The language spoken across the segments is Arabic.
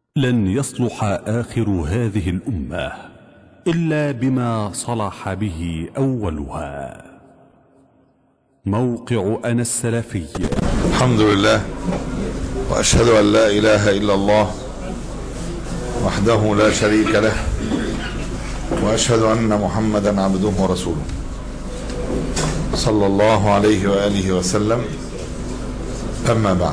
لن يصلح آخر هذه الأمة إلا بما صلح به أولها. موقع أنا السلفي. الحمد لله، وأشهد أن لا إله إلا الله وحده لا شريك له، وأشهد أن محمدا عبده ورسوله صلى الله عليه وآله وسلم. أما بعد،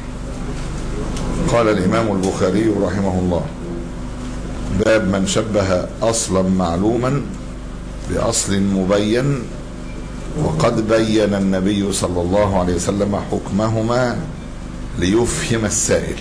قال الإمام البخاري رحمه الله: باب من شبه أصلا معلوما بأصل مبين، وقد بين النبي صلى الله عليه وسلم حكمهما ليفهم السائل.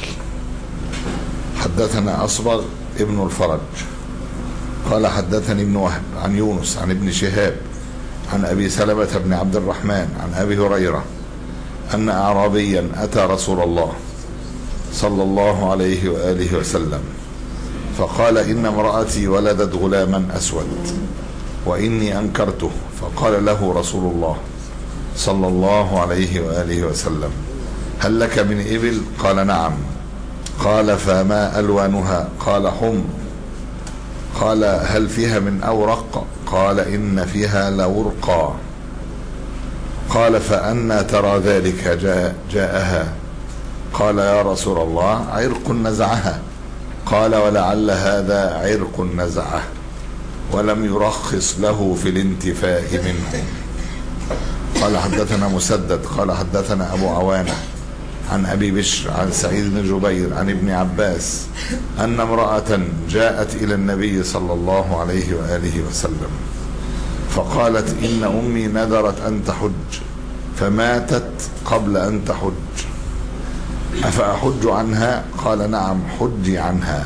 حدثنا أصبغ ابن الفرج قال حدثني ابن وهب عن يونس عن ابن شهاب عن أبي سلمة بن عبد الرحمن عن أبي هريرة أن أعرابيا أتى رسول الله صلى الله عليه وآله وسلم فقال: إن امرأتي ولدت غلاما أسود وإني أنكرته. فقال له رسول الله صلى الله عليه وآله وسلم: هل لك من إبل؟ قال: نعم. قال: فما ألوانها؟ قال: حمر. قال: هل فيها من أورق؟ قال: إن فيها لورقا. قال: فأنى ترى ذلك جاءها؟ قال: يا رسول الله، عرق نزعها. قال: ولعل هذا عرق نزعه ولم يرخص له في الانتفاء منه. قال: حدثنا مسدد قال حدثنا أبو عوانة عن أبي بشر عن سعيد بن جبير عن ابن عباس أن امرأة جاءت إلى النبي صلى الله عليه وآله وسلم فقالت: إن أمي نذرت أن تحج فماتت قبل أن تحج، أفأحج عنها؟ قال: نعم، حجي عنها.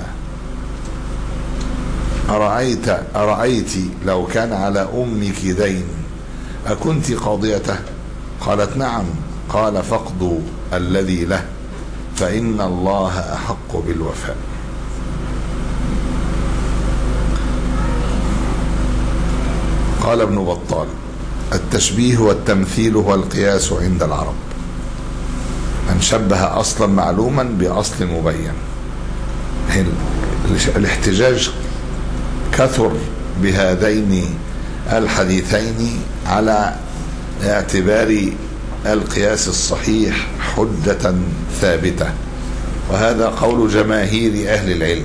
أرأيت لو كان على أمك دين أكنت قاضيته؟ قالت: نعم. قال: فاقضوا الذي له فإن الله أحق بالوفاء. قال ابن بطال: التشبيه والتمثيل هو القياس عند العرب، من شبه أصلا معلوما بأصل مبين. الاحتجاج كثر بهذين الحديثين على اعتبار القياس الصحيح حجة ثابتة، وهذا قول جماهير أهل العلم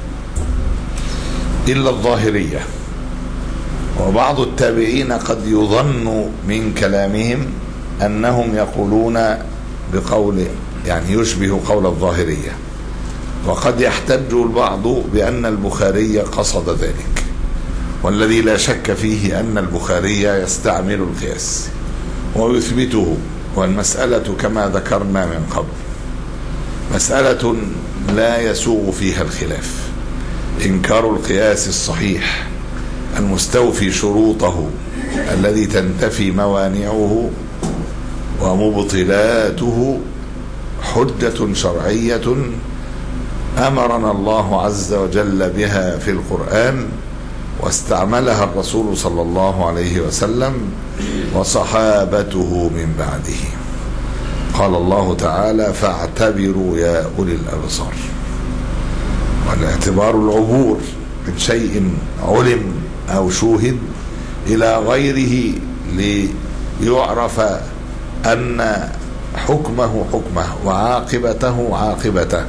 إلا الظاهرية. وبعض التابعين قد يظن من كلامهم أنهم يقولون بقول يعني يشبه قول الظاهرية، وقد يحتج البعض بأن البخاري قصد ذلك، والذي لا شك فيه أن البخاري يستعمل القياس ويثبته. والمسألة كما ذكرنا من قبل مسألة لا يسوغ فيها الخلاف، إنكار القياس الصحيح المستوفي شروطه الذي تنتفي موانعه ومبطلاته حجة شرعية أمرنا الله عز وجل بها في القرآن، واستعملها الرسول صلى الله عليه وسلم وصحابته من بعده. قال الله تعالى: فاعتبروا يا أولي الأبصار. والاعتبار العبور من شيء علم أو شوهد إلى غيره ليعرف أن حكمه حكمه وعاقبته عاقبته،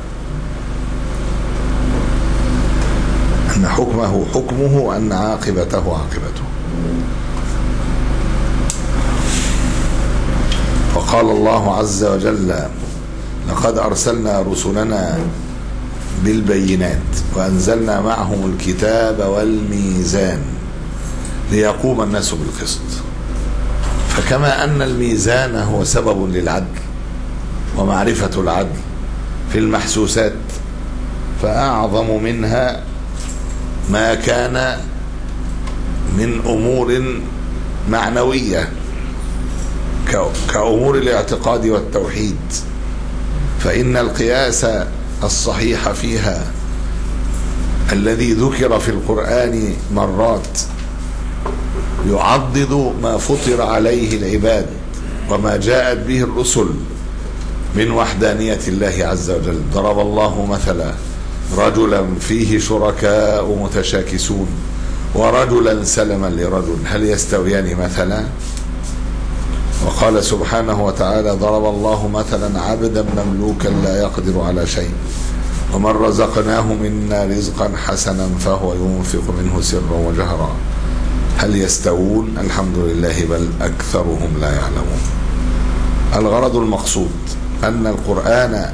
أن حكمه حكمه وأن عاقبته عاقبته. وقال الله عز وجل: لقد أرسلنا رسلنا بالبينات وأنزلنا معهم الكتاب والميزان ليقوم الناس بالقسط. فكما أن الميزان هو سبب للعدل ومعرفة العدل في المحسوسات، فأعظم منها ما كان من أمور معنوية كأمور الاعتقاد والتوحيد، فإن القياس الصحيح فيها الذي ذكر في القرآن مرات يعضد ما فطر عليه العباد وما جاءت به الرسل من وحدانية الله عز وجل. ضرب الله مثلا رجلا فيه شركاء متشاكسون ورجلا سلما لرجل هل يستويان مثلا؟ وقال سبحانه وتعالى ضرب الله مثلا عبدا مملوكا لا يقدر على شيء ومن رزقناه منا رزقا حسنا فهو ينفق منه سرا وجهرا هل يستوون؟ الحمد لله بل أكثرهم لا يعلمون. الغرض المقصود أن القرآن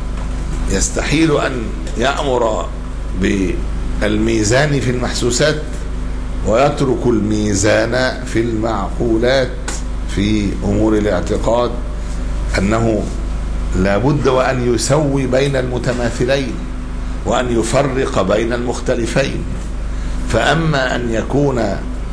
يستحيل أن يأمر بالميزان في المحسوسات ويترك الميزان في المعقولات في أمور الاعتقاد، أنه لا بد وأن يسوي بين المتماثلين وأن يفرق بين المختلفين. فأما أن يكون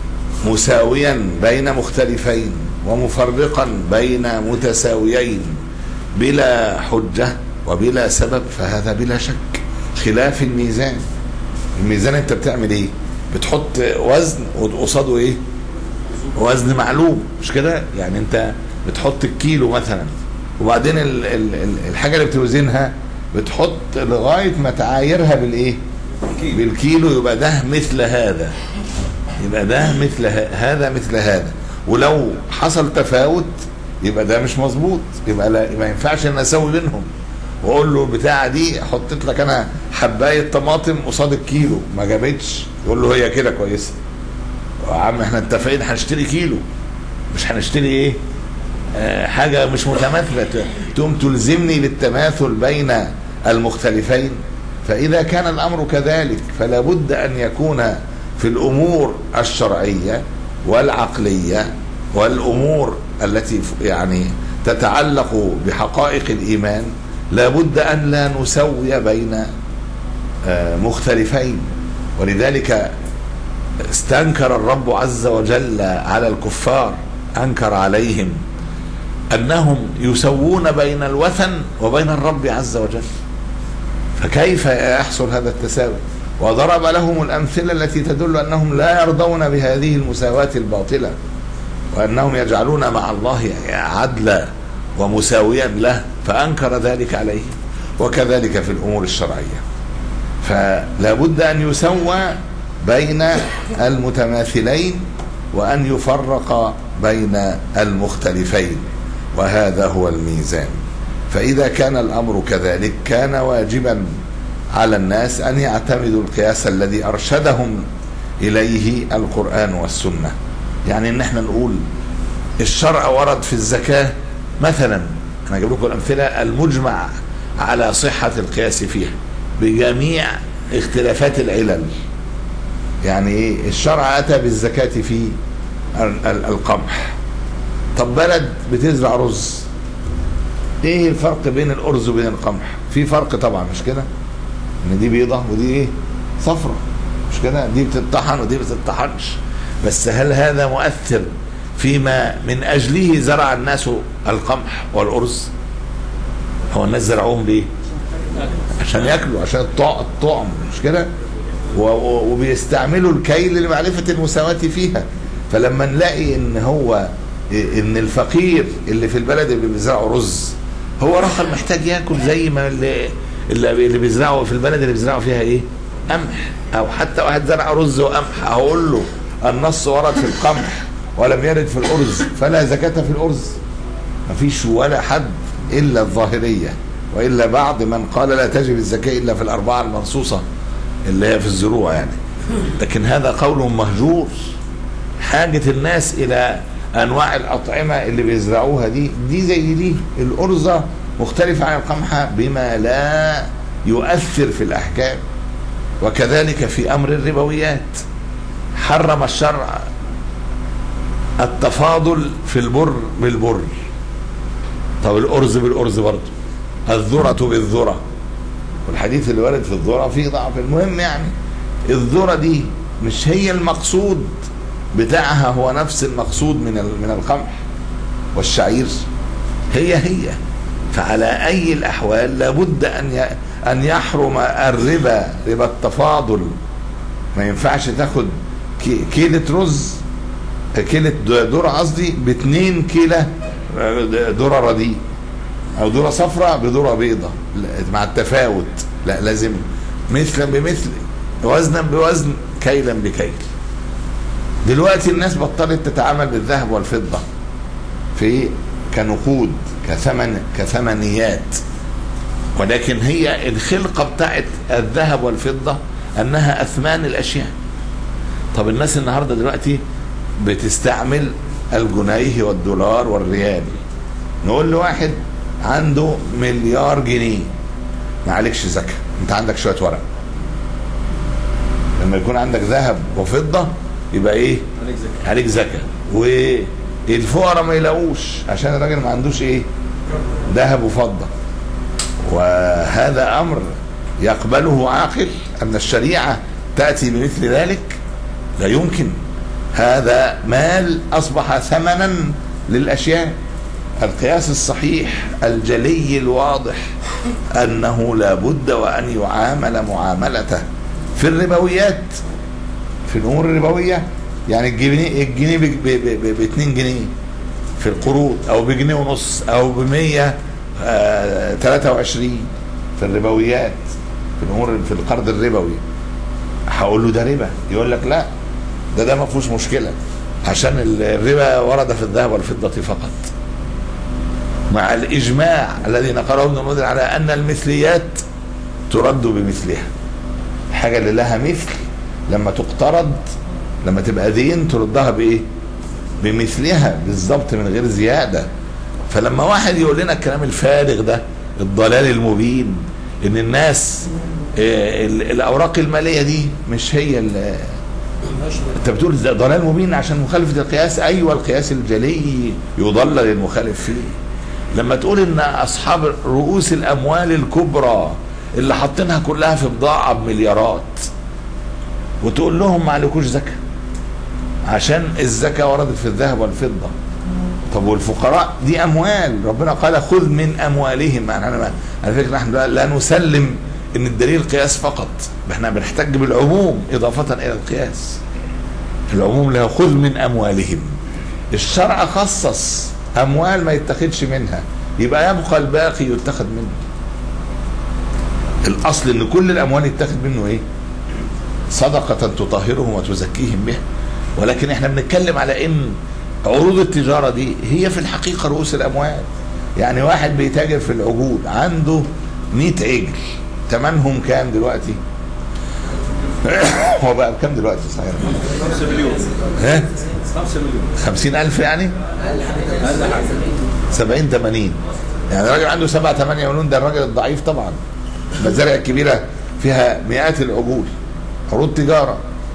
مساويا بين مختلفين ومفرقا بين متساويين بلا حجة وبلا سبب فهذا بلا شك خلاف الميزان. الميزان انت بتعمل ايه؟ بتحط وزن وقصاده ايه؟ وزن معلوم، مش كده؟ يعني انت بتحط الكيلو مثلا وبعدين الحاجة اللي بتوزنها بتحط لغاية ما تعايرها بالايه؟ بالكيلو، يبقى ده مثل هذا، يبقى ده مثل هذا مثل هذا، ولو حصل تفاوت يبقى ده مش مظبوط، يبقى لا ما ينفعش ان اسوي بينهم واقول له البتاعه دي حطيت لك انا حبايه طماطم قصاد الكيلو ما جابتش، يقول له هي كده كويسه. يا عم احنا اتفقين هنشتري كيلو مش هنشتري ايه؟ حاجه مش متماثله تقوم تلزمني بالتماثل بين المختلفين. فاذا كان الامر كذلك فلا بد ان يكون في الامور الشرعيه والعقليه والامور التي يعني تتعلق بحقائق الايمان لا بد ان لا نسوي بين مختلفين. ولذلك استنكر الرب عز وجل على الكفار، انكر عليهم انهم يسوون بين الوثن وبين الرب عز وجل، فكيف يحصل هذا التساوي؟ وضرب لهم الامثله التي تدل انهم لا يرضون بهذه المساواة الباطله وانهم يجعلون مع الله عدلا ومساويا له، فانكر ذلك عليه. وكذلك في الامور الشرعيه، فلا بد ان يسوى بين المتماثلين وان يفرق بين المختلفين، وهذا هو الميزان. فاذا كان الامر كذلك كان واجبا على الناس ان يعتمدوا القياس الذي ارشدهم اليه القرآن والسنة. يعني ان احنا نقول الشرع ورد في الزكاة مثلا، انا اجيب لكم الامثله المجمع على صحة القياس فيها بجميع اختلافات العلل. يعني ايه؟ الشرع اتى بالزكاة في القمح. طب بلد بتزرع رز، ايه الفرق بين الارز وبين القمح؟ في فرق طبعا، مش كده؟ ان دي بيضة ودي ايه؟ صفرة، مش كده؟ دي بتطحن ودي بتطحنش. بس هل هذا مؤثر فيما من اجله زرع الناس القمح والارز؟ هو الناس زرعوهم ليه؟ عشان ياكلوا، عشان الطعم، مش كده؟ وبيستعملوا الكيل لمعرفة المساواة فيها. فلما نلاقي ان الفقير اللي في البلد اللي بيزرعوا رز هو رخل محتاج ياكل زي ما اللي بيزرعوا في البلد اللي بيزرعوا فيها ايه؟ قمح. او حتى واحد زرع رز وقمح، هقول له النص ورد في القمح ولم يرد في الارز فلا زكاة في الارز. مفيش ولا حد الا الظاهرية والا بعض من قال لا تجب الزكاة الا في الاربعة المنصوصة اللي هي في الزروع يعني. لكن هذا قول مهجور. حاجة الناس الى انواع الاطعمة اللي بيزرعوها دي زي دي. الارزة مختلفة عن القمحة بما لا يؤثر في الاحكام. وكذلك في امر الربويات، حرم الشرع التفاضل في البر بالبر. طب الارز بالارز برضه، الذرة بالذرة، والحديث اللي ورد في الذرة فيه ضعف. المهم يعني الذرة دي مش هي المقصود بتاعها هو نفس المقصود من القمح والشعير، هي. فعلى اي الاحوال لابد ان يحرم الربا، ربا التفاضل. ما ينفعش تاخد كيلة رز، كيلة ذرة قصدي، ب2 كيلو ذرة رديء او ذرة صفراء بذرة بيضة مع التفاوت. لا، لازم مثلا بمثل، وزنا بوزن، كيلا بكيل. دلوقتي الناس بطلت تتعامل بالذهب والفضة في كنقود كثمنيات، ولكن هي الخلقة بتاعت الذهب والفضة أنها أثمان الأشياء. طب الناس النهاردة دلوقتي بتستعمل الجنيه والدولار والريال. نقول له واحد عنده مليار جنيه ما عليكش زكاة، انت عندك شوية ورق. لما يكون عندك ذهب وفضة يبقى ايه؟ عليك زكاة. والفقراء ما يلاقوش عشان الراجل ما عندوش ايه؟ ذهب وفضة. وهذا امر يقبله عاقل ان الشريعة تأتي بمثل ذلك؟ لا يمكن. هذا مال اصبح ثمنا للاشياء. القياس الصحيح الجلي الواضح انه لا بد وان يعامل معاملته في الربويات، في الامور الربويه. يعني الجنيه ب 2 جنيه في القروض، او بجنيه ونص، او ب 123 في الربويات، في الامور في القرض الربوي. هقول له ده ربا، يقول لك لا ده ما فيهوش مشكله عشان الربا ورد في الذهب والفضه فقط، مع الإجماع الذي نقله ابن المنذر على أن المثليات ترد بمثلها. الحاجة اللي لها مثل لما تقترض، لما تبقى دين، تردها بإيه؟ بمثلها بالضبط من غير زيادة. فلما واحد يقول لنا الكلام الفارغ ده، الضلال المبين، إن الناس الأوراق المالية دي مش هي انت بتقول ضلال مبين عشان مخالفة القياس. أيوة، القياس الجلي يضلل المخالف فيه. لما تقول ان اصحاب رؤوس الاموال الكبرى اللي حاطينها كلها في بضاعه بمليارات، وتقول لهم ما عليكوش زكاه عشان الزكاه وردت في الذهب والفضه. طب والفقراء دي اموال، ربنا قال خذ من اموالهم. على فكره نحن لا نسلم ان الدليل قياس فقط، احنا بنحتج بالعموم اضافه الى القياس. العموم اللي هو خذ من اموالهم. الشرع خصص اموال ما يتخذش منها، يبقى يبقى الباقي يتخذ منه. الاصل ان كل الاموال يتخذ منه ايه؟ صدقة تطهرهم وتزكيهم بها. ولكن احنا بنتكلم على ان عروض التجارة دي هي في الحقيقة رؤوس الاموال. يعني واحد بيتاجر في العجول عنده 100 عجل، ثمنهم كام دلوقتي؟ هو بقى بكام دلوقتي صحيح؟ 5 مليون. ها؟ 5 مليون. 50,000 يعني؟ 70 80. يعني راجل عنده 7 8 مليون، ده الراجل الضعيف طبعا. المزارع الكبيرة فيها مئات العجول، عروض تجارة.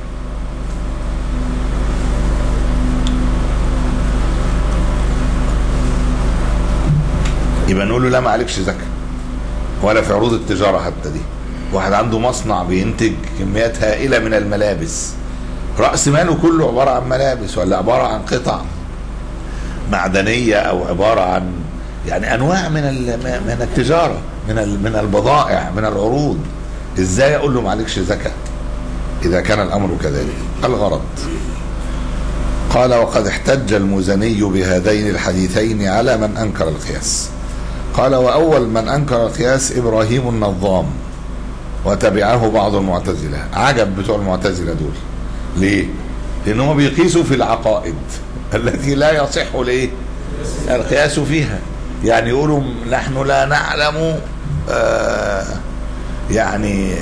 يبقى نقول له لا ما عليكش زكاة ولا في عروض التجارة حتى دي. واحد عنده مصنع بينتج كميات هائلة من الملابس، رأس ماله كله عبارة عن ملابس، ولا عبارة عن قطع معدنية، أو عبارة عن يعني أنواع من التجارة، من البضائع، من العروض. إزاي أقول له معلكش زكاة إذا كان الأمر كذلك؟ الغرض. قال وقد احتج المزني بهذين الحديثين على من أنكر القياس. قال وأول من أنكر القياس إبراهيم النظام، وتبعه بعض المعتزلة. عجب بتوع المعتزلة دول. ليه؟ لأنهم بيقيسوا في العقائد التي لا يصح ليه القياس فيها. يعني يقولوا نحن لا نعلم يعني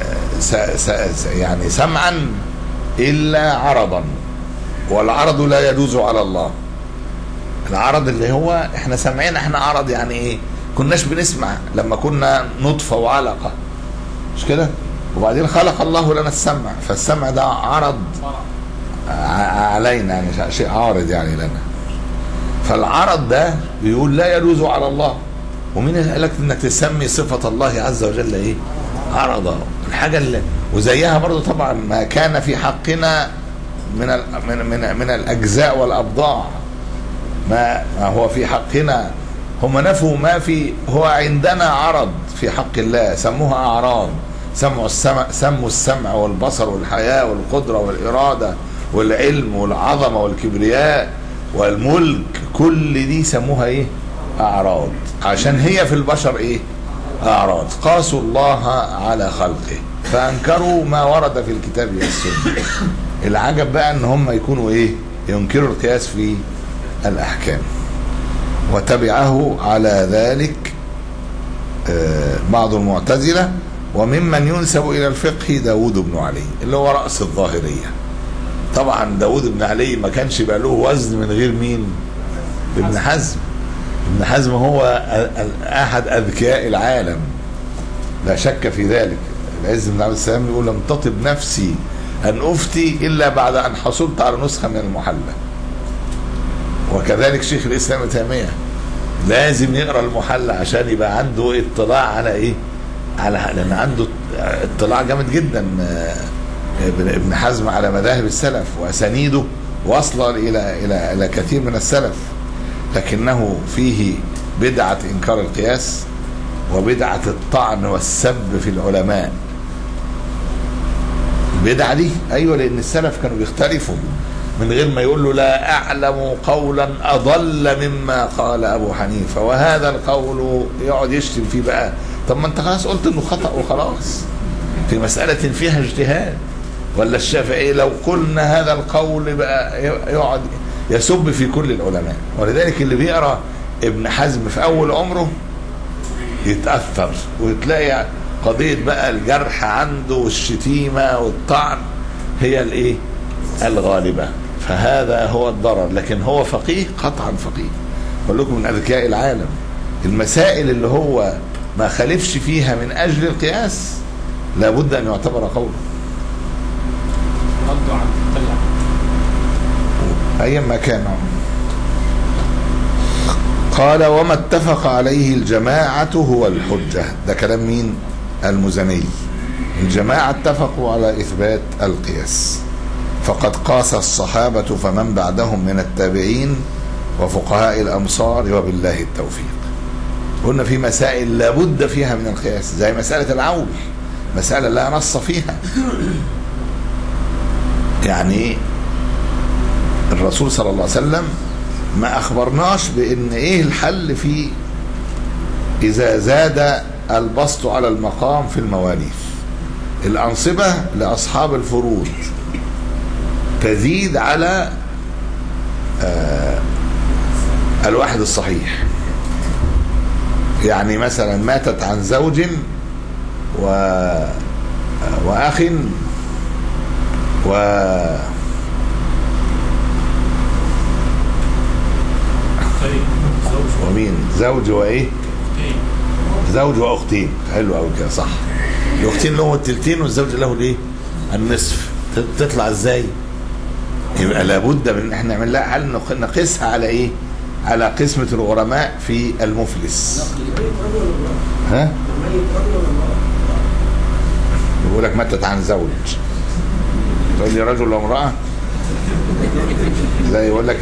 سمعا إلا عرضا، والعرض لا يجوز على الله. العرض اللي هو احنا سمعين، احنا عرض يعني ايه؟ كناش بنسمع لما كنا نطفة وعلقة، مش كده؟ وبعدين خلق الله لنا السمع، فالسمع ده عرض علينا، يعني شيء عارض يعني لنا. فالعرض ده بيقول لا يجوز على الله. ومين قال لك انك تسمي صفة الله عز وجل ايه؟ عرضا. الحاجة اللي وزيها برضو طبعا ما كان في حقنا من الاجزاء والابضاع، ما هو في حقنا. هم نفوا ما في هو عندنا عرض في حق الله، سموها اعراض. سموا السمع والبصر والحياة والقدرة والإرادة والعلم والعظمة والكبرياء والملك، كل دي سموها ايه؟ اعراض، عشان هي في البشر ايه؟ اعراض. قاسوا الله على خلقه. فانكروا ما ورد في الكتاب والسنه. العجب بقى ان هم يكونوا ايه؟ ينكروا القياس في الاحكام. وتبعه على ذلك بعض المعتزله، وممن ينسب الى الفقه داود بن علي اللي هو رأس الظاهريه. طبعا داود بن علي ما كانش بقى له وزن من غير مين؟ ابن حزم. ابن حزم هو احد اذكياء العالم لا شك في ذلك. العز بن عبد السلام يقول: لم تطب نفسي ان افتي الا بعد ان حصلت على نسخه من المحلى. وكذلك شيخ الاسلام ابن تيميه لازم يقرا المحلى عشان يبقى عنده اطلاع على ايه؟ لان عنده اطلاع جامد جدا ابن حزم على مذاهب السلف واسانيده واصله الى كثير من السلف، لكنه فيه بدعه انكار القياس وبدعه الطعن والسب في العلماء. البدعه دي ايوه، لان السلف كانوا بيختلفوا من غير ما يقول له: لا اعلم قولا اضل مما قال ابو حنيفه، وهذا القول يقعد يشتم فيه بقى. طب ما انت خلاص قلت انه خطأ وخلاص في مسألة فيها اجتهاد. ولا الشافعي لو قلنا هذا القول بقى يقعد يسب في كل العلماء. ولذلك اللي بيقرأ ابن حزم في اول عمره يتأثر، وتلاقي قضية بقى الجرح عنده والشتيمة والطعن هي الايه؟ الغالبة. فهذا هو الضرر. لكن هو فقيه قطعا، فقيه بقول لكم من اذكياء العالم. المسائل اللي هو ما خالفش فيها من اجل القياس لابد ان يعتبر قوله. ردوا عن الطلع ايا ما كان. قال: وما اتفق عليه الجماعة هو الحجة. ده كلام مين؟ المزني. الجماعة اتفقوا على اثبات القياس، فقد قاس الصحابة فمن بعدهم من التابعين وفقهاء الامصار، وبالله التوفيق. قلنا في مسائل لابد فيها من القياس، زي مسألة العول، مسألة لا نص فيها. يعني الرسول صلى الله عليه وسلم ما أخبرناش بأن إيه الحل في إذا زاد البسط على المقام في المواريث. الأنصبة لأصحاب الفروض تزيد على الواحد الصحيح. يعني مثلا ماتت عن زوج وأخ ومين؟ زوج وإيه؟ زوج وأختين. حلو أوي كده، صح. الأختين له التلتين والزوج له الإيه؟ النصف. تطلع إزاي؟ يبقى لابد من إن إحنا نعمل لها حل نقيسها على إيه؟ على قسمة الغرماء في المفلس. ها؟ يقول لك ماتت عن زوج، تقول لي رجل وامرأة؟ زي يقول لك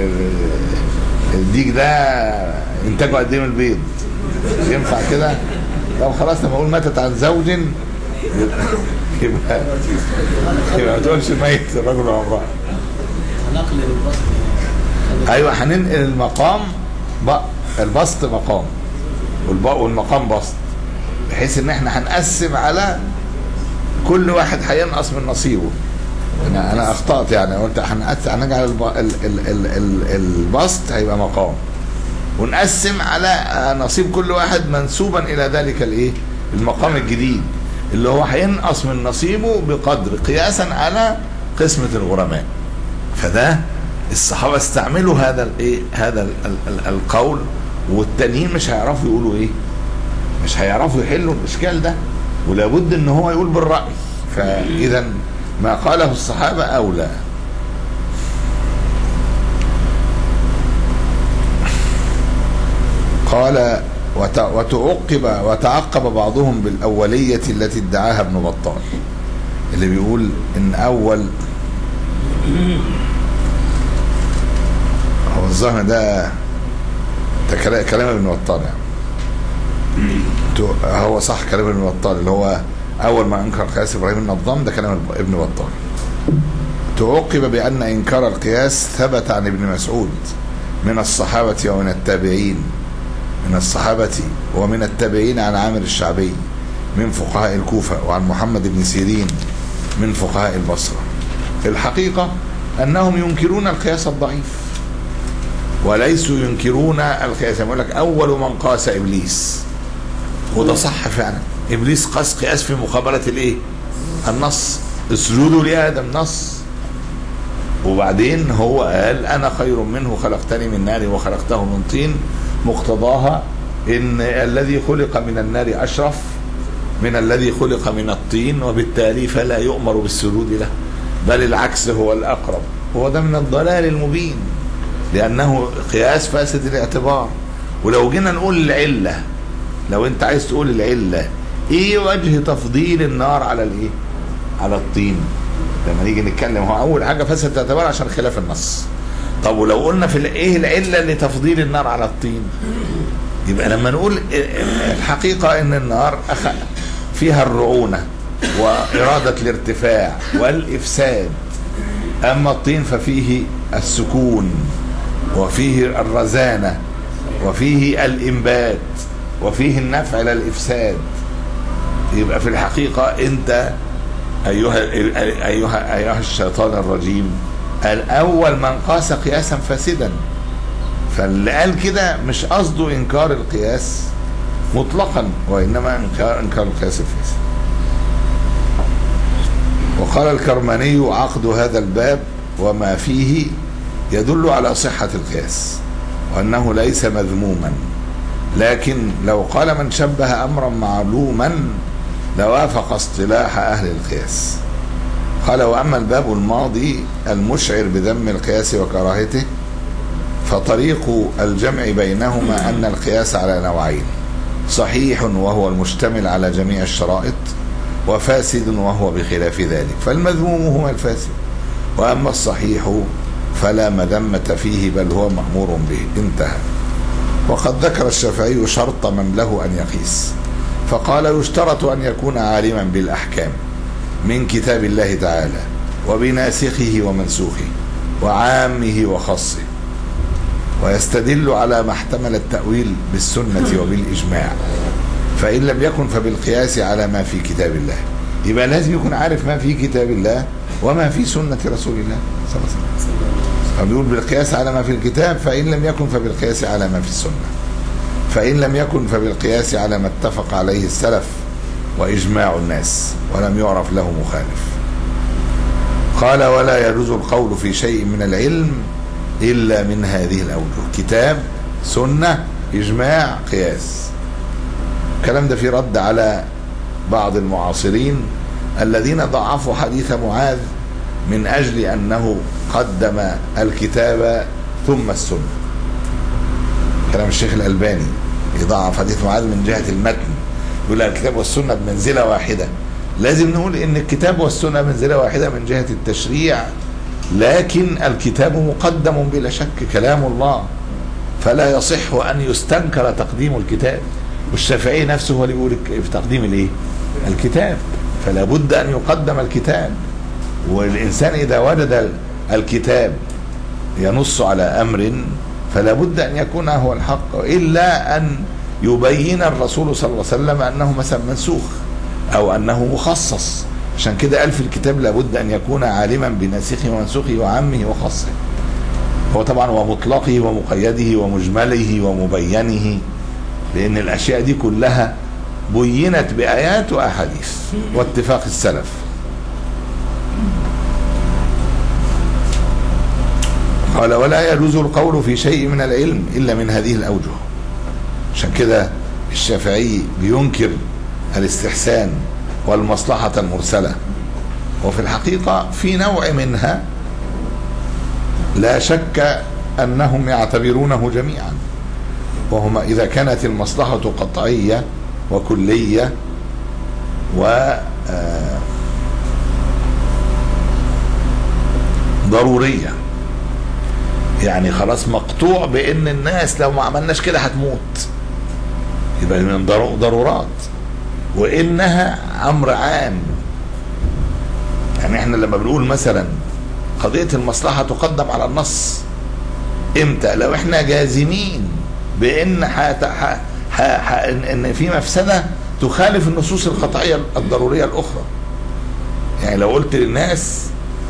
الديك ده انتاجه قد ايه من البيض؟ ينفع كده؟ طب خلاص لما اقول ماتت عن زوج يبقى ما تقولش ميت رجل وامرأة. ايوه، هننقل المقام بقى، البسط مقام والمقام بسط، بحيث ان احنا هنقسم على كل واحد هينقص من نصيبه. انا اخطأت، يعني قلت هنجعل البسط هيبقى مقام، ونقسم على نصيب كل واحد منسوبا الى ذلك الايه؟ المقام الجديد اللي هو هينقص من نصيبه بقدر قياسا على قسمة الغرماء. فده الصحابة استعملوا هذا الايه؟ هذا القول، والتانيين مش هيعرفوا يقولوا ايه؟ مش هيعرفوا يحلوا الاشكال ده، ولابد ان هو يقول بالرأي. فاذا ما قاله الصحابة اولى. قال: وتعقب بعضهم بالأولية التي ادعاها ابن بطال، اللي بيقول ان اول هو الظاهر ده كلام ابن بطال، يعني هو صح كلام ابن بطال، اللي هو اول ما انكر قياس ابراهيم النظام، ده كلام ابن بطال. تعقب بان انكار القياس ثبت عن ابن مسعود من الصحابة ومن التابعين، من الصحابة ومن التابعين عن عامر الشعبي من فقهاء الكوفة، وعن محمد بن سيرين من فقهاء البصرة. الحقيقة أنهم ينكرون القياس الضعيف وليسوا ينكرون القياس. يقول لك أول من قاس إبليس، وده صح فعلا، إبليس قياس في مقابلة الإيه؟ النص، اسجدوا لآدم، نص. وبعدين هو قال أنا خير منه خلقتني من نار وخلقته من طين، مقتضاها إن الذي خلق من النار أشرف من الذي خلق من الطين، وبالتالي فلا يؤمر بالسجود له، بل العكس هو الأقرب. هو ده من الضلال المبين، لأنه قياس فاسد الاعتبار. ولو جينا نقول العلة، لو أنت عايز تقول العلة إيه وجه تفضيل النار على الإيه؟ على الطين. لما نيجي نتكلم، هو أول حاجة فاسد الاعتبار عشان خلاف النص. طب ولو قلنا في إيه العلة لتفضيل النار على الطين؟ يبقى لما نقول الحقيقة إن النار فيها الرعونة وإرادة الارتفاع والإفساد، أما الطين ففيه السكون وفيه الرزانة وفيه الإنبات وفيه النفع لا الإفساد. يبقى في الحقيقة أنت أيها الشيطان الرجيم الأول من قاس قياسا فاسدا. فاللي قال كده مش قصده إنكار القياس مطلقا، وإنما إنكار القياس الفاسد. وقال الكرماني عقد هذا الباب وما فيه يدل على صحة القياس وأنه ليس مذموما، لكن لو قال من شبه أمرا معلوما لوافق اصطلاح أهل القياس. قال وأما الباب الماضي المشعر بذم القياس وكراهته فطريق الجمع بينهما أن القياس على نوعين: صحيح وهو المشتمل على جميع الشرائط، وفاسد وهو بخلاف ذلك. فالمذموم هو الفاسد، وأما الصحيح فلا مذمة فيه بل هو مأمور به. انتهى. وقد ذكر الشافعي شرط من له أن يقيس، فقال يشترط أن يكون عالما بالأحكام من كتاب الله تعالى وبناسخه ومنسوخه وعامه وخاصه، ويستدل على ما احتمل التأويل بالسنة وبالإجماع، فإن لم يكن فبالقياس على ما في كتاب الله. يبقى لازم يكون عارف ما في كتاب الله وما في سنة رسول الله صلى الله عليه وسلم. فبيقول بالقياس على ما في الكتاب، فإن لم يكن فبالقياس على ما في السنة، فإن لم يكن فبالقياس على ما اتفق عليه السلف وإجماع الناس ولم يعرف له مخالف. قال ولا يجوز القول في شيء من العلم إلا من هذه الأوجه: كتاب، سنة، إجماع، قياس. الكلام ده في رد على بعض المعاصرين الذين ضعفوا حديث معاذ من أجل أنه قدم الكتاب ثم السنة. كلام الشيخ الألباني يضعف حديث معاذ من جهة المتن، يقول الكتاب والسنة بمنزلة واحدة. لازم نقول إن الكتاب والسنة منزلة واحدة من جهة التشريع، لكن الكتاب مقدم بلا شك، كلام الله، فلا يصح أن يستنكر تقديم الكتاب. والشافعي نفسه هو اللي بيقول في تقديم الايه؟ الكتاب. فلا بد أن يقدم الكتاب، والإنسان إذا وجد الكتاب ينص على أمر فلا بد أن يكون هو الحق، إلا أن يبين الرسول صلى الله عليه وسلم أنه مثلا منسوخ أو أنه مخصص. عشان كده قال في الكتاب لابد أن يكون عالما بناسخه ومنسوخه وعامه وخاصه. هو طبعا ومطلقه ومقيده ومجمله ومبينه، لأن الأشياء دي كلها بينت بآيات وأحاديث واتفاق السلف. قال ولا يجوز القول في شيء من العلم إلا من هذه الأوجه. عشان كده الشافعي بينكر الاستحسان والمصلحة المرسلة، وفي الحقيقة في نوع منها لا شك أنهم يعتبرونه جميعا، وهما إذا كانت المصلحة قطعية وكلية وضرورية، يعني خلاص مقطوع بأن الناس لو ما عملناش كده هتموت، يبقى من ضرورات، وإنها أمر عام. يعني احنا لما بنقول مثلا قضية المصلحة تقدم على النص امتى؟ لو احنا جازمين بأن ان في مفسدة تخالف النصوص القطعية الضرورية الأخرى. يعني لو قلت للناس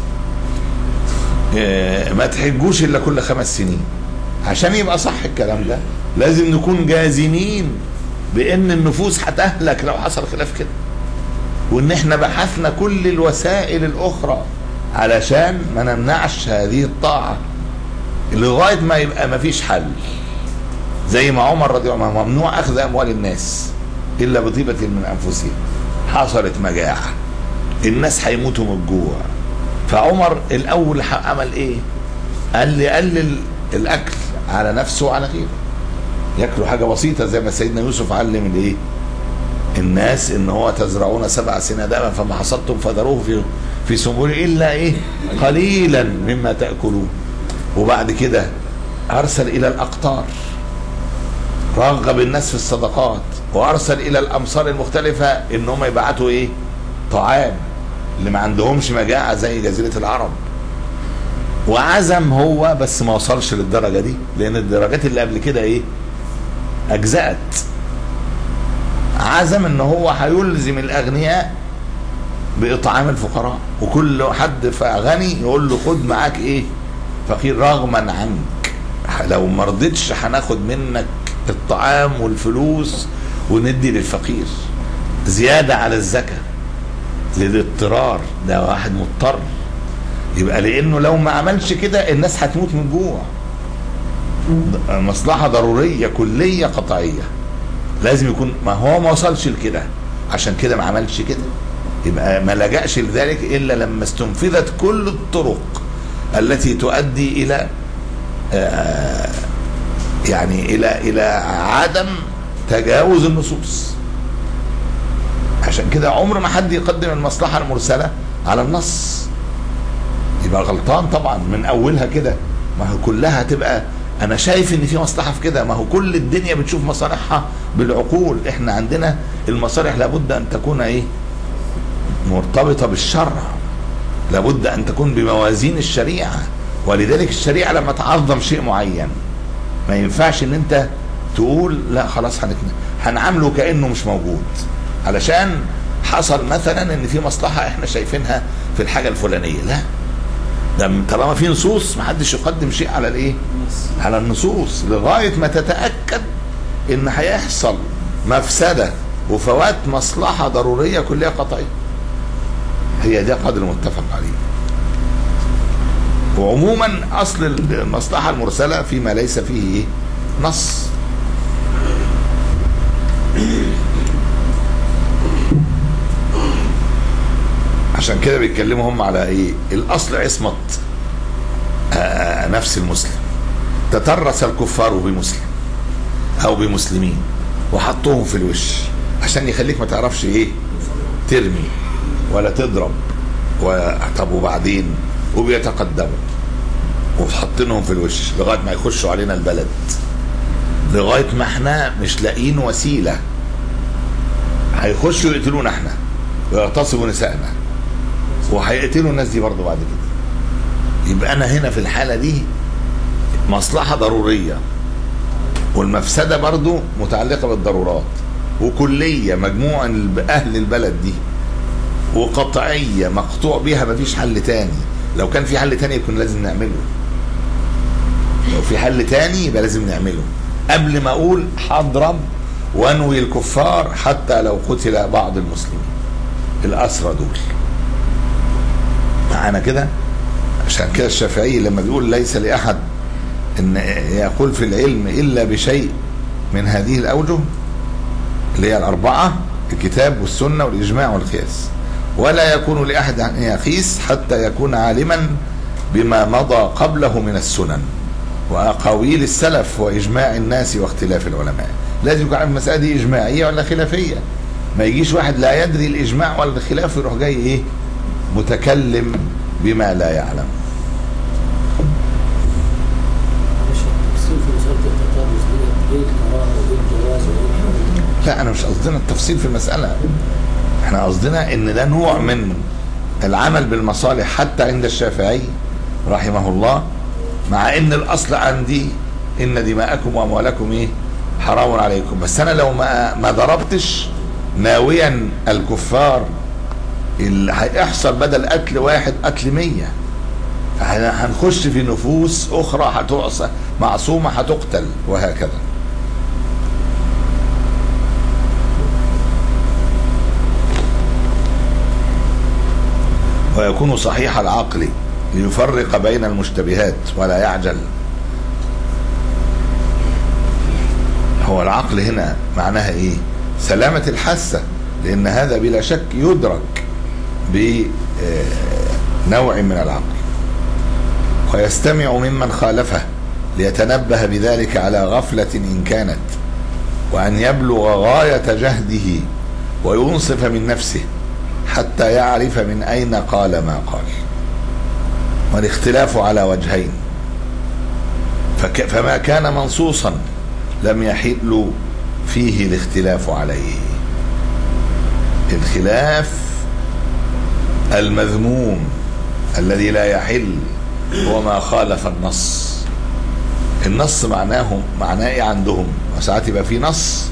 ما تحجوش إلا كل 5 سنين، عشان يبقى صح الكلام ده لازم نكون جازمين بأن النفوس هتهلك لو حصل خلاف كده، وأن احنا بحثنا كل الوسائل الأخرى علشان ما نمنعش هذه الطاعة لغاية ما يبقى ما فيش حل. زي ما عمر رضي الله عنه ممنوع أخذ أموال الناس إلا بطيبة من أنفسهم، حصلت مجاعة الناس هيموتوا من الجوع، فعمر الأول عمل إيه؟ قال لي قلل الأكل على نفسه وعلى غيره، ياكلوا حاجة بسيطة زي ما سيدنا يوسف علم الإيه؟ الناس إن هو تزرعون 7 سنين دابا فما حصدتم فذروه في سنبله إلا إيه؟ قليلا مما تأكلون. وبعد كده أرسل إلى الأقطار، رغب الناس في الصدقات، وأرسل إلى الأمصار المختلفة إن هم يبعتوا إيه؟ طعام اللي ما عندهمش مجاعة زي جزيرة العرب. وعزم هو بس ما وصلش للدرجة دي، لأن الدرجات اللي قبل كده إيه؟ أجزأت. عزم إن هو هيلزم الأغنياء بإطعام الفقراء، وكل حد غني يقول له خد معاك إيه؟ فقير رغما عنك، لو ما رضيتش هناخد منك الطعام والفلوس وندي للفقير زيادة على الزكاة للاضطرار، ده واحد مضطر. يبقى لأنه لو ما عملش كده الناس هتموت من جوع، مصلحة ضرورية كلية قطعية لازم يكون. ما هو ما وصلش لكده، عشان كده ما عملش كده، يبقى ما لجأش لذلك إلا لما استنفذت كل الطرق التي تؤدي إلى يعني إلى عدم تجاوز النصوص. عشان كده عمر ما حد يقدم المصلحة المرسلة على النص، يبقى غلطان طبعا من أولها كده. ما هو كلها تبقى أنا شايف إن في مصلحة في كده، ما هو كل الدنيا بتشوف مصالحها بالعقول، إحنا عندنا المصالح لابد أن تكون إيه؟ مرتبطة بالشرع، لابد أن تكون بموازين الشريعة. ولذلك الشريعة لما تعظم شيء معين ما ينفعش ان انت تقول لا خلاص هنعامله كأنه مش موجود، علشان حصل مثلا ان في مصلحة احنا شايفينها في الحاجة الفلانية. لا، ده طالما في نصوص محدش يقدم شيء على الايه؟ على النصوص لغاية ما تتأكد ان هيحصل مفسدة وفوات مصلحة ضرورية كلية قطعية. هي ده قدر متفق عليه. وعموما اصل المصلحة المرسلة فيما ليس فيه ايه؟ نص. عشان كده بيتكلموا هم على ايه؟ الاصل عصمة نفس المسلم. تترس الكفار بمسلم او بمسلمين وحطوهم في الوش عشان يخليك ما تعرفش ايه؟ ترمي ولا تضرب. طب وبعدين وبيتقدموا وحاطينهم في الوش لغايه ما يخشوا علينا البلد، لغايه ما احنا مش لاقيين وسيله، هيخشوا يقتلونا احنا ويغتصبوا نسائنا وهيقتلوا الناس دي برضه بعد كده. يبقى انا هنا في الحاله دي مصلحه ضروريه، والمفسده برضه متعلقه بالضرورات، وكليه مجموع اهل البلد دي، وقطعيه مقطوع بيها مفيش حل تاني. لو كان في حل تاني يكون لازم نعمله، لو في حل تاني يبقى لازم نعمله قبل ما اقول هضرب وانوي الكفار حتى لو قتل بعض المسلمين الاسرى دول معانا كده. عشان كده الشافعي لما بيقول ليس لاحد ان يقول في العلم الا بشيء من هذه الاوجه اللي هي الاربعه: الكتاب والسنه والاجماع والقياس، ولا يكون لاحد ان يقيس حتى يكون عالما بما مضى قبله من السنن واقاويل السلف واجماع الناس واختلاف العلماء. لازم يكون عارف المساله دي اجماعيه ولا خلافيه. ما يجيش واحد لا يدري الاجماع ولا الخلاف ويروح جاي ايه؟ متكلم بما لا يعلم. لا، انا مش قصدنا التفصيل في المساله، احنا قصدنا ان ده نوع من العمل بالمصالح حتى عند الشافعي رحمه الله، مع ان الاصل عندي ان دماءكم واموالكم ايه؟ حرام عليكم. بس انا لو ما ضربتش ناويا الكفار اللي هيحصل بدل قتل واحد قتل 100، فاحنا هنخش في نفوس اخرى هتعصى معصومه هتقتل وهكذا. ويكون صحيح العقل ليفرق بين المشتبهات ولا يعجل. هو العقل هنا معناها ايه؟ سلامة الحاسة، لان هذا بلا شك يدرك بنوع من العقل، ويستمع ممن خالفه ليتنبه بذلك على غفلة إن كانت، وأن يبلغ غاية جهده وينصف من نفسه حتى يعرف من أين قال ما قال. والاختلاف على وجهين، فما كان منصوصا لم يحل فيه الاختلاف عليه. الخلاف المذموم الذي لا يحل هو ما خالف النص. النص معناه ايه عندهم؟ وساعات يبقى في نص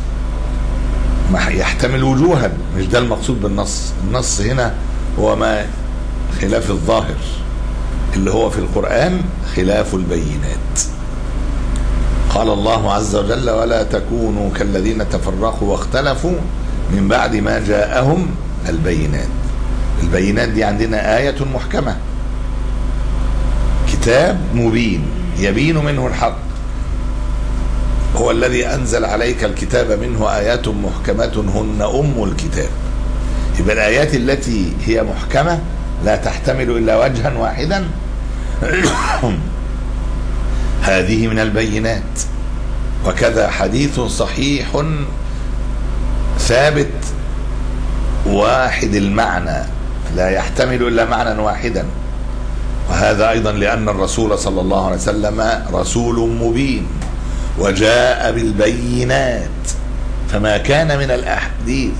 يحتمل وجوها، مش ده المقصود بالنص. النص هنا هو ما خلاف الظاهر اللي هو في القرآن خلاف البينات. قال الله عز وجل: ولا تكونوا كالذين تفرقوا واختلفوا من بعد ما جاءهم البينات. البينات دي عندنا آية محكمة، كتاب مبين يبين منه الحق، هو الذي أنزل عليك الكتاب منه آيات محكمات هن أم الكتاب. يبقى الآيات التي هي محكمة لا تحتمل إلا وجها واحدا هذه من البينات. وكذا حديث صحيح ثابت واحد المعنى لا يحتمل إلا معنى واحدا، وهذا أيضا لأن الرسول صلى الله عليه وسلم رسول مبين وجاء بالبينات، فما كان من الأحاديث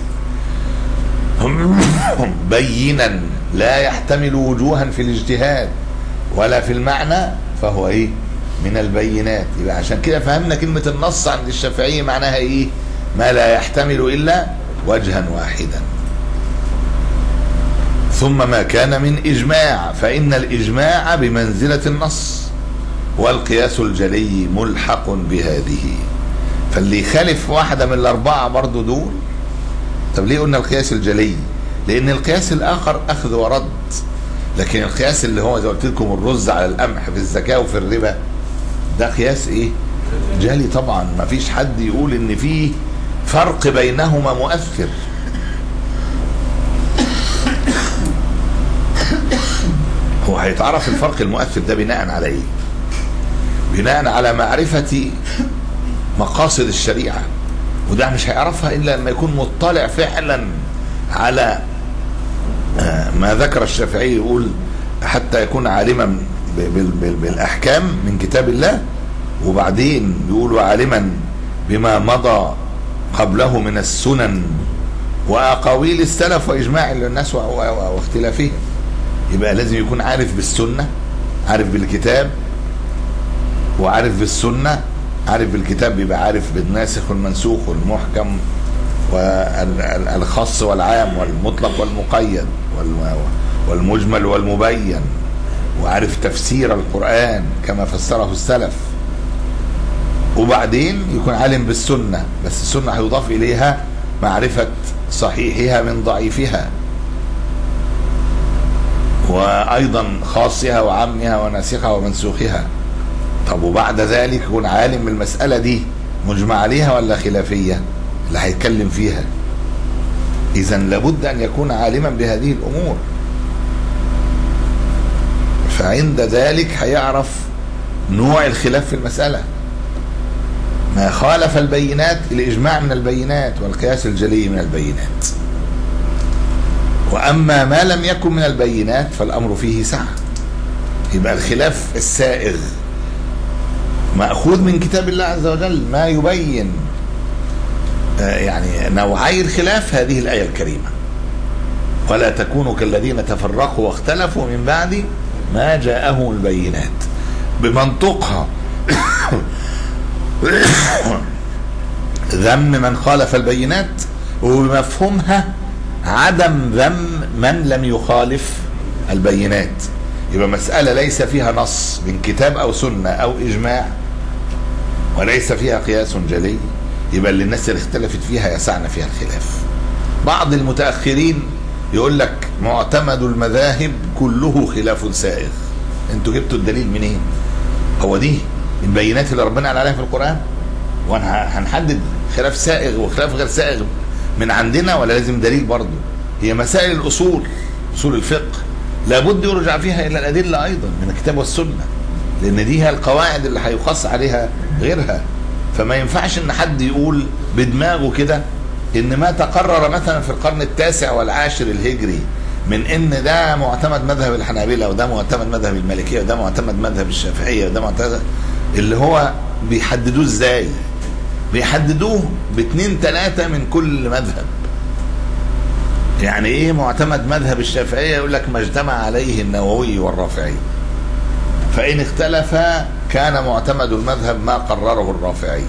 بينا لا يحتمل وجوها في الاجتهاد ولا في المعنى فهو ايه؟ من البينات. يبقى عشان كده فهمنا كلمة النص عند الشافعية معناها ايه؟ ما لا يحتمل إلا وجها واحدا. ثم ما كان من إجماع، فإن الإجماع بمنزلة النص، والقياس الجلي ملحق بهذه. فاللي يخالف واحدة من الأربعة برضو دول. طب ليه قلنا القياس الجلي؟ لأن القياس الآخر أخذ ورد، لكن القياس اللي هو زي قلت لكم الرز على القمح في الزكاة وفي الربا ده قياس إيه؟ جلي طبعا. ما فيش حد يقول إن فيه فرق بينهما مؤثر. هو هيتعرف الفرق المؤثر ده بناء على ايه؟ بناء على معرفة مقاصد الشريعة، وده مش هيعرفها الا لما يكون مطلع فعلا على ما ذكر الشافعي، يقول حتى يكون عالما بالاحكام من كتاب الله، وبعدين يقول عالما بما مضى قبله من السنن واقاويل السلف واجماع الناس واختلافهم. يبقى لازم يكون عارف بالسنة، عارف بالكتاب، وعارف بالسنة، عارف بالكتاب يبقى عارف بالناسخ والمنسوخ والمحكم والخاص والعام والمطلق والمقيد والمجمل والمبين، وعارف تفسير القرآن كما فسره السلف. وبعدين يكون عالم بالسنة، بس السنة هيضاف إليها معرفة صحيحها من ضعيفها، وأيضا خاصها وعامها وناسخها ومنسوخها. طب وبعد ذلك يكون عالم بالمسألة دي مجمع عليها ولا خلافية اللي هيتكلم فيها. إذا لابد أن يكون عالما بهذه الأمور، فعند ذلك هيعرف نوع الخلاف في المسألة. ما خالف البينات الإجماع من البينات والقياس الجلي من البينات، وأما ما لم يكن من البينات فالأمر فيه سعة. يبقى الخلاف السائغ مأخوذ من كتاب الله عز وجل، ما يبين يعني نوعي الخلاف هذه الآية الكريمة: ولا تكونوا كالذين تفرقوا واختلفوا من بعد ما جاءهم البينات. بمنطقها ذم من خالف البينات، وبمفهومها عدم ذم من لم يخالف البينات. يبقى مسألة ليس فيها نص من كتاب أو سنة أو إجماع، وليس فيها قياس جلي، يبقى اللي الناس اللي اختلفت فيها يسعنا فيها الخلاف. بعض المتأخرين يقول لك معتمد المذاهب كله خلاف سائغ. انتوا جبتوا الدليل منين؟ هو دي البينات اللي ربنا قال عليها في القرآن؟ وهنحدد خلاف سائغ وخلاف غير سائغ من عندنا ولا لازم دليل برضه؟ هي مسائل الأصول، أصول الفقه، لابد يرجع فيها إلى الأدلة أيضا من الكتاب والسنة، لأن دي هي القواعد اللي هيقاس عليها غيرها. فما ينفعش إن حد يقول بدماغه كده إن ما تقرر مثلا في القرن التاسع والعاشر الهجري من إن ده معتمد مذهب الحنابلة وده معتمد مذهب المالكية وده معتمد مذهب الشافعية وده معتمد، اللي هو بيحددوه إزاي؟ بيحددوه باتنين تلاتة من كل مذهب. يعني ايه معتمد مذهب الشافعية؟ يقول لك ما اجتمع عليه النووي والرافعي، فإن اختلفا كان معتمد المذهب ما قرره الرافعي.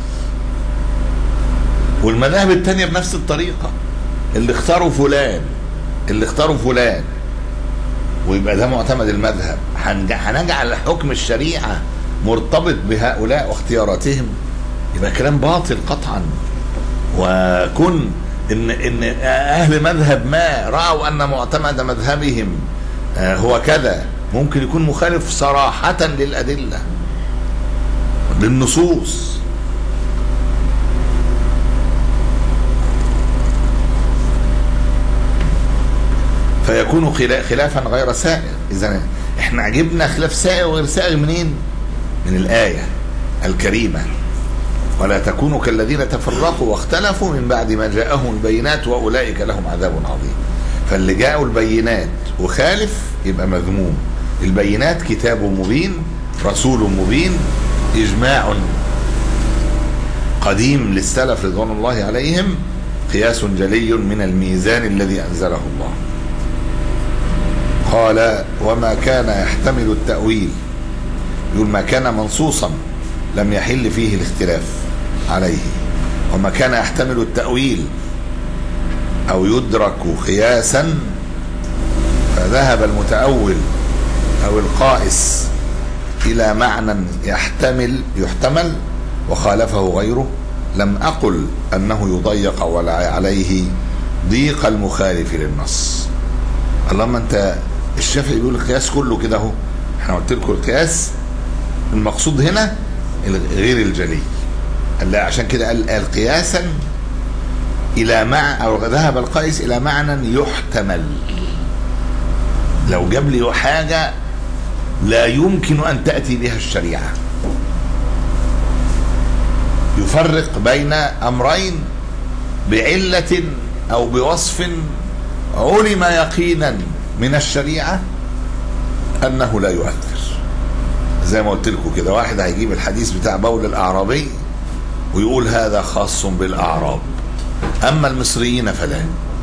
والمذاهب التانية بنفس الطريقة، اللي اختاروا فلان اللي اختاروا فلان ويبقى ده معتمد المذهب. هنجعل حكم الشريعة مرتبط بهؤلاء واختياراتهم؟ يبقى كلام باطل قطعا. وكن ان اهل مذهب ما رأوا ان معتمد مذهبهم هو كذا، ممكن يكون مخالف صراحة للأدلة للنصوص. فيكون خلافا غير سائغ. اذا احنا جبنا خلاف سائغ وغير سائغ منين؟ من الآية الكريمة: ولا تكونوا كالذين تفرقوا واختلفوا من بعد ما جاءهم البينات واولئك لهم عذاب عظيم. فاللي جاءوا البينات وخالف يبقى مذموم. البينات كتاب مبين، رسول مبين، اجماع قديم للسلف رضوان الله عليهم، قياس جلي من الميزان الذي انزله الله. قال: وما كان يحتمل التأويل، يقول ما كان منصوصا لم يحل فيه الاختلاف عليه، وما كان يحتمل التأويل أو يدرك قياسا فذهب المتأول أو القائس إلى معنى يحتمل وخالفه غيره، لم أقل أنه يضيق ولا عليه ضيق المخالف للنص. اللهم أنت الشافعي بيقول القياس كله كده اهو، احنا قلت لكم القياس المقصود هنا غير الجلي، عشان كده قال قياسا الى معنى، او ذهب القائس الى معنى يحتمل. لو جاب لي حاجه لا يمكن ان تاتي بها الشريعه، يفرق بين امرين بعله او بوصف علم يقينا من الشريعه انه لا يؤثر. زي ما قلت لكم كده، واحد هيجيب الحديث بتاع بول الاعرابي ويقول هذا خاص بالاعراب، اما المصريين فلا.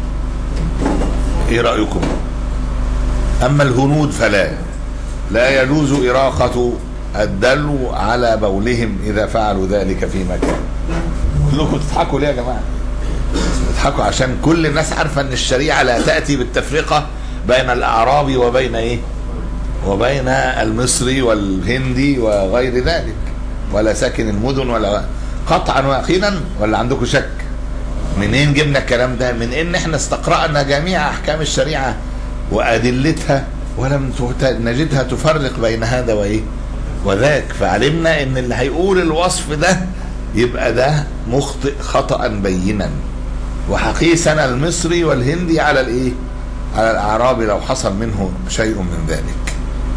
ايه رايكم؟ اما الهنود فلا، لا يجوز اراقه الدلو على بولهم اذا فعلوا ذلك في مكان. كلكم تضحكوا ليه يا جماعه؟ تضحكوا عشان كل الناس عارفه ان الشريعه لا تاتي بالتفرقه بين الاعرابي وبين ايه؟ وبين المصري والهندي وغير ذلك، ولا ساكن المدن، ولا قطعا ويقينا. ولا عندكم شك؟ منين جبنا الكلام ده؟ من ان احنا استقرأنا جميع احكام الشريعه وادلتها ولم نجدها تفرق بين هذا وايه وذاك، فعلمنا ان اللي هيقول الوصف ده يبقى ده مخطئ خطأ بينا. وحقيسنا المصري والهندي على الايه؟ على الاعرابي لو حصل منه شيء من ذلك.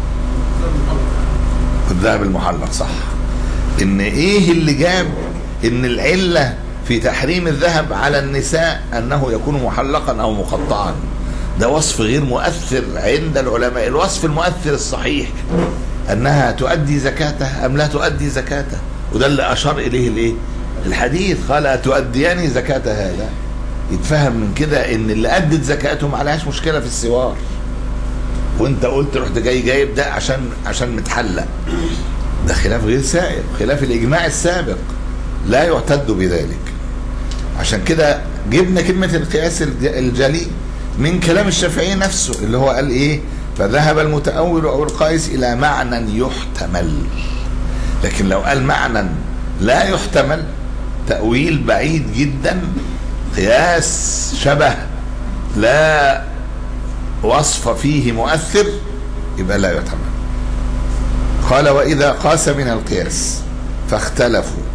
الذهب المحلق صح. ان ايه اللي جاب ان العلة في تحريم الذهب على النساء انه يكون محلقا او مقطعا؟ ده وصف غير مؤثر عند العلماء. الوصف المؤثر الصحيح انها تؤدي زكاته ام لا تؤدي زكاته، وده اللي اشار اليه الايه؟ الحديث. قال تؤديان زكاة هذا. يتفهم من كده ان اللي ادت زكاته ما عليهاش مشكله في السوار، وانت قلت رحت جايب ده عشان متحلق. ده خلاف غير سائغ، خلاف الاجماع السابق، لا يعتد بذلك. عشان كده جبنا كلمة القياس الجلي من كلام الشافعي نفسه اللي هو قال ايه؟ فذهب المتأول او القائس الى معنى يحتمل. لكن لو قال معنى لا يحتمل، تأويل بعيد جدا، قياس شبه لا وصف فيه مؤثر، يبقى لا يحتمل. قال وإذا قاس من القياس فاختلفوا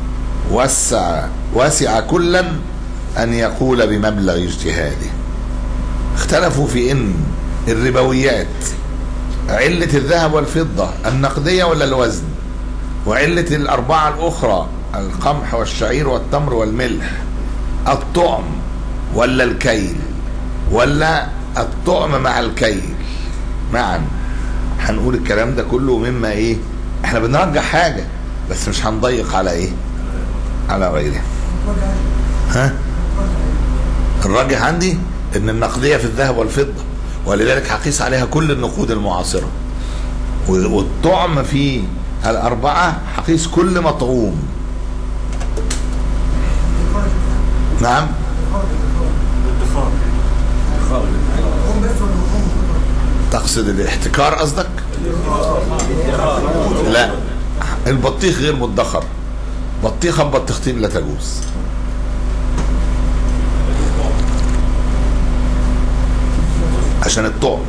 وسع كلا أن يقول بمبلغ اجتهاده. اختلفوا في إن الربويات علة الذهب والفضة النقدية ولا الوزن، وعلة الأربعة الأخرى القمح والشعير والتمر والملح الطعم ولا الكيل، ولا الطعم مع الكيل معا. هنقول الكلام ده كله مما ايه؟ احنا بنرجح حاجة بس مش هنضيق على ايه؟ على غيره. ها؟ الراجح عندي ان النقدية في الذهب والفضة، ولذلك هقيس عليها كل النقود المعاصرة. والطعم في الأربعة هقيس كل مطعوم. نعم. تقصد الاحتكار قصدك؟ لا، البطيخ غير مدخر، بطيخة ببطيختين لا تجوز. عشان الطعم.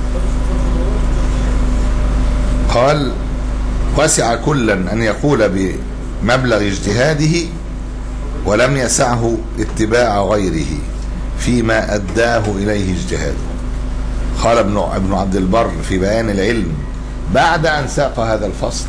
قال وسع كلا أن يقول بمبلغ اجتهاده ولم يسعه اتباع غيره فيما أداه إليه اجتهاده. قال ابن عبد البر في بيان العلم بعد أن ساق هذا الفصل: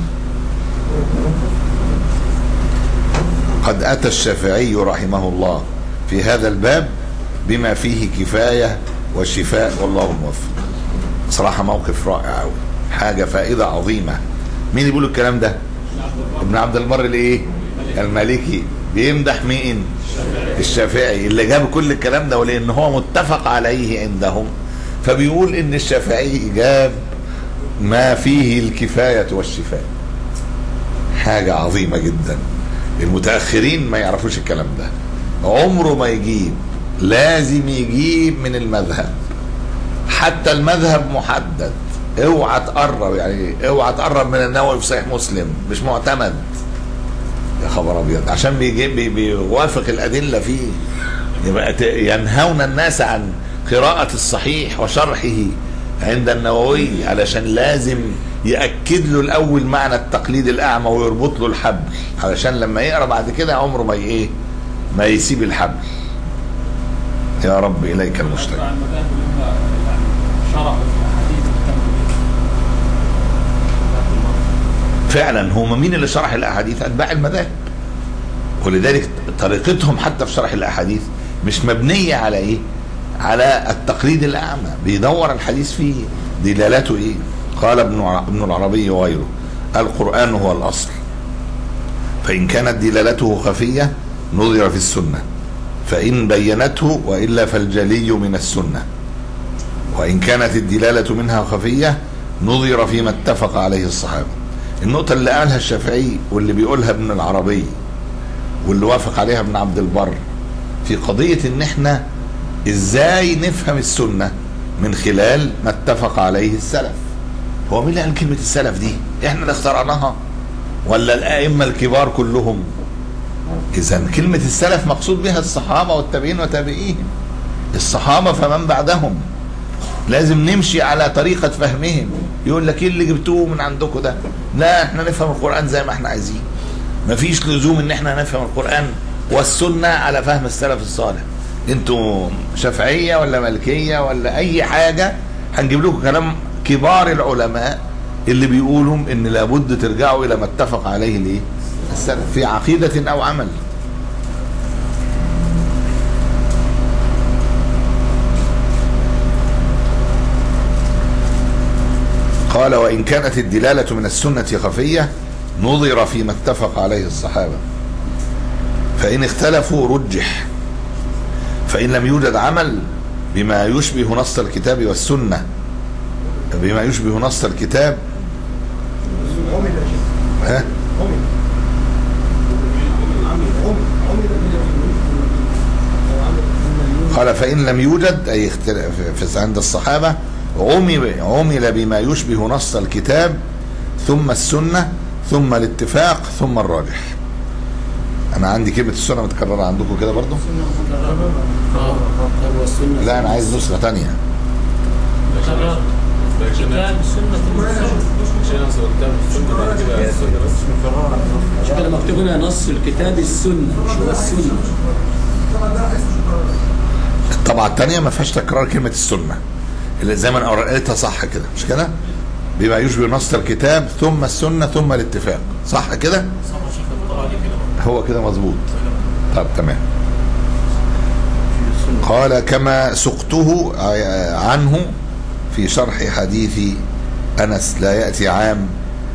قد أتى الشافعي رحمه الله في هذا الباب بما فيه كفاية وشفاء والله موفق. صراحة موقف رائع أوي، حاجة فائدة عظيمة. مين يقول الكلام ده؟ ابن عبد البر الايه؟ المالكي. بيمدح مين؟ الشافعي اللي جاب كل الكلام ده، ولأن هو متفق عليه عندهم فبيقول ان الشافعي جاب ما فيه الكفاية والشفاء. حاجة عظيمة جدا. المتأخرين ما يعرفوش الكلام ده، عمره ما يجيب، لازم يجيب من المذهب، حتى المذهب محدد. اوعى تقرب، يعني اوعى تقرب من النووي في صحيح مسلم، مش معتمد. يا خبر ابيض، عشان بيوافق الادله فيه. يبقى ينهون الناس عن قراءة الصحيح وشرحه عند النووي، علشان لازم يأكد له الأول معنى التقليد الأعمى ويربط له الحبل، علشان لما يقرأ بعد كده عمره ما يسيب الحبل. يا رب إليك المشتكى. فعلا هم مين اللي شرح الأحاديث؟ أتباع المذاهب. ولذلك طريقتهم حتى في شرح الأحاديث مش مبنية على إيه؟ على التقليد الأعمى، بيدور الحديث فيه دلالاته إيه. قال ابن العربي وغيره: القرآن هو الأصل، فإن كانت دلالته خفية نظر في السنة، فإن بينته وإلا فالجلي من السنة، وإن كانت الدلالة منها خفية نظر فيما اتفق عليه الصحابة. النقطة اللي قالها الشافعي واللي بيقولها ابن العربي واللي وافق عليها ابن عبد البر في قضية ان احنا ازاي نفهم السنة من خلال ما اتفق عليه السلف. هو مين اللي قال كلمة السلف دي؟ احنا اللي اخترعناها ولا الائمة الكبار كلهم؟ اذا كلمة السلف مقصود بها الصحابة والتابعين وتابعيهم، الصحابة فمن بعدهم. لازم نمشي على طريقة فهمهم. يقول لك ايه اللي جبتوه من عندكم ده؟ لا، احنا نفهم القرآن زي ما احنا عايزين، مفيش لزوم ان احنا نفهم القرآن والسنة على فهم السلف الصالح. انتوا شافعية ولا مالكية ولا اي حاجة، هنجيب لكم كلام كبار العلماء اللي بيقولوا ان لابد ترجعوا الى ما اتفق عليه الايه؟ السلف في عقيدة او عمل. قال: وإن كانت الدلالة من السنة خفية نظر فيما اتفق عليه الصحابة، فإن اختلفوا رجح، فإن لم يوجد عمل بما يشبه نص الكتاب والسنة، بما يشبه نص الكتاب ها؟ قال فإن لم يوجد أي اختلاف عند الصحابة عمل بما يشبه نص الكتاب ثم السنة ثم الاتفاق ثم الراجح. أنا عندي كلمة السنة متكررة عندكم كده برضو؟ لا أنا عايز نسخة تانية. كتاب السنة مش كده مكتوب هنا نص الكتاب السنة مش هو السنة. الطبعة الثانية ما فيهاش تكرار كلمة السنة اللي زي ما انا قريتها صح كده مش كده؟ بما يشبه نص الكتاب ثم السنة ثم الاتفاق صح كده؟ هو كده مظبوط. طب تمام. قال كما سقته عنه في شرح حديث أنس لا يأتي عام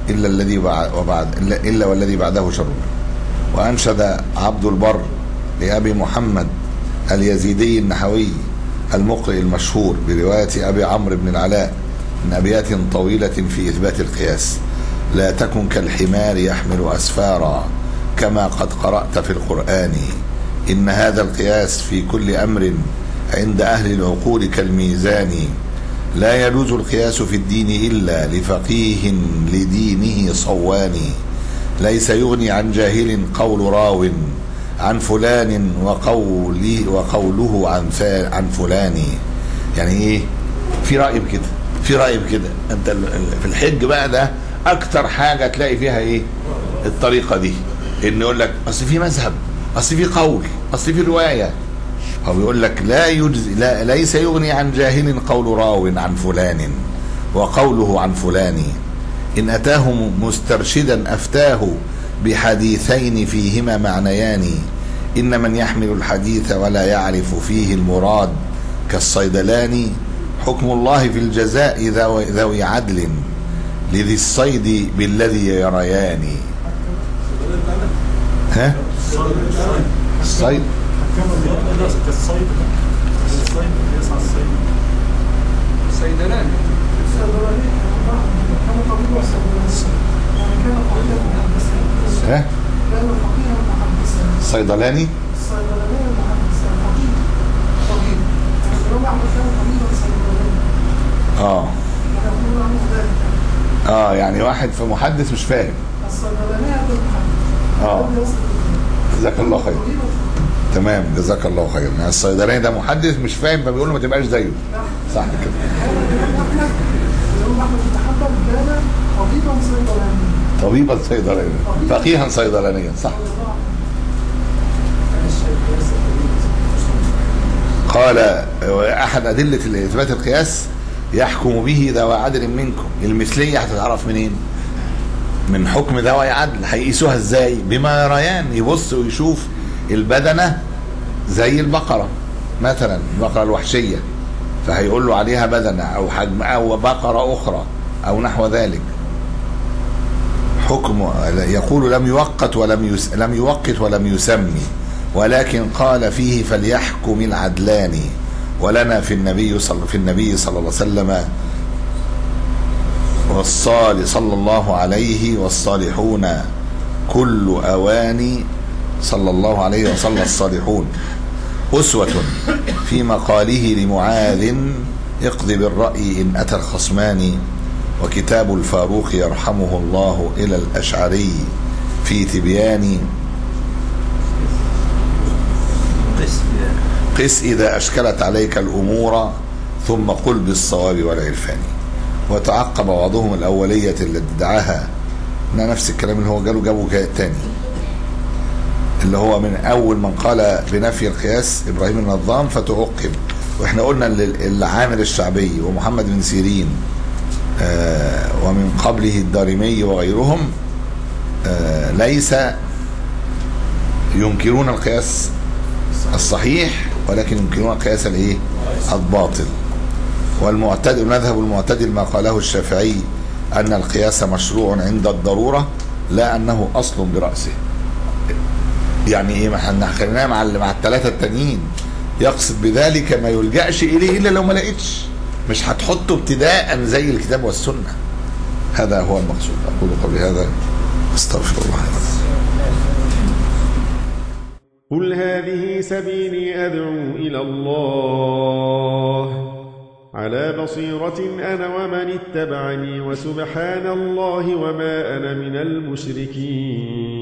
إلا والذي بعده شر. وأنشد عبد البر لأبي محمد اليزيدي النحوي المقرئ المشهور برواية أبي عمرو بن العلاء من أبيات طويلة في إثبات القياس: لا تكن كالحمار يحمل أسفارا كما قد قرأت في القرآن، إن هذا القياس في كل أمر عند أهل العقول كالميزان، لا يجوز القياس في الدين إلا لفقيه لدينه صوان، ليس يغني عن جاهل قول راو عن فلان وقوله عن فلان. يعني ايه؟ في رأي بكده في رأي بكده. انت في الحج بقى ده اكتر حاجة تلاقي فيها ايه؟ الطريقة دي، ان يقول لك اصل في مذهب، اصل في قول، اصل في رواية. هو بيقول لك ليس يغني عن جاهل قول راو عن فلان وقوله عن فلان، إن أتاه مسترشدا أفتاه بحديثين فيهما معنيان، إن من يحمل الحديث ولا يعرف فيه المراد كالصيدلان، حكم الله في الجزاء ذوي عدل لذي الصيد بالذي يريان. ها؟ الصيد ها؟ صيدلاني يعني واحد في محدث مش فاهم. جزاك الله خير. تمام جزاك الله خير. يعني الصيدلاني ده محدث مش فاهم فبيقول له ما تبقاش زيه. صح كده. طبيبا صيدلانيا فقيها صيدلانيا صح. قال احد ادله اثبات القياس يحكم به ذوى عدل منكم. المثليه هتتعرف منين؟ من حكم ذوي عدل. هيقيسوها ازاي؟ بما يريان. يبص ويشوف البدنه زي البقره مثلا، البقره الوحشيه فهيقول له عليها بدنه او حجم او بقره اخرى او نحو ذلك. حكم يقول لم يوقت ولم يسمي، ولكن قال فيه فليحكم العدلان. ولنا في النبي صلى الله عليه وسلم صلى الله عليه والصالحون كل أواني صلى الله عليه وصلى الصالحون أسوة في مقاله لمعاذ اقض بالرأي إن أتى الخصمان. وكتاب الفاروق يرحمه الله إلى الأشعري في تبيان قس إذا أشكلت عليك الأمور ثم قل بالصواب والعرفان. وتعقب بعضهم الأولية اللي ادعاها نفس الكلام اللي هو جابه تاني، اللي هو من أول من قال بنفي القياس إبراهيم النظام فتعقب. وإحنا قلنا العامر الشعبي ومحمد بن سيرين ومن قبله الدارمي وغيرهم ليس ينكرون القياس الصحيح ولكن ينكرون القياس الايه؟ الباطل. والمعتدل مذهب المعتدل ما قاله الشافعي ان القياس مشروع عند الضروره لا انه اصل براسه. يعني ايه؟ ما احنا خليناه مع الثلاثه التانيين. يقصد بذلك ما يلجأش اليه الا لو ما لقيتش، مش هتحطه ابتداء زي الكتاب والسنه. هذا هو المقصود. اقول قولي هذا استغفر الله. قل هذه سبيلي أدعو إلى الله على بصيرة أنا ومن اتبعني وسبحان الله وما أنا من المشركين.